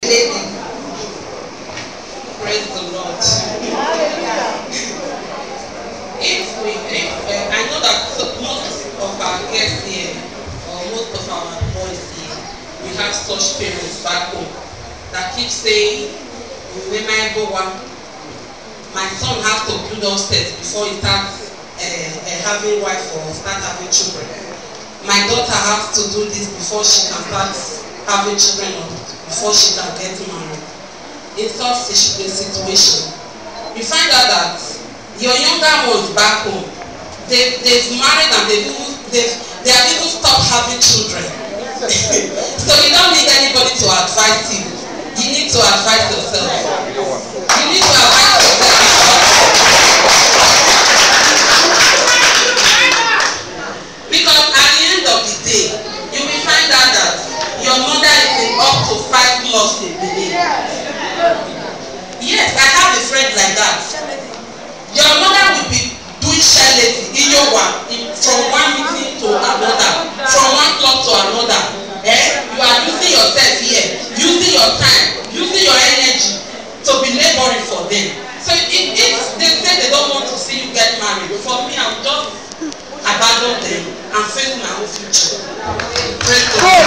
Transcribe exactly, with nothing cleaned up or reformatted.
Lady. Praise the Lord. If we, if, uh, I know that most of our guests here, or most of our boys here, we have such parents back home that keep saying, my son has to build upstairs before he starts uh, uh, having wife or start having children. My daughter has to do this before she can start having children or before she can get married. In such a situation, you find out that your younger ones back home, they, they've married and they've, they've, they have even stopped having children. So you don't need anybody to advise you. You need to advise yourself. You need to advise yourself. Because at the end of the day, you will find out that your mother is in up to five plus a day. Yes, I have a friend like that. Your mother will be doing charity in your one, from one meeting to another, from one club to another. Eh? You are using yourself here, using your time, using your energy to be laboring for them. So if, if they say they don't want to see you get married, for me, I will just abandon them and face my own future. Praise God.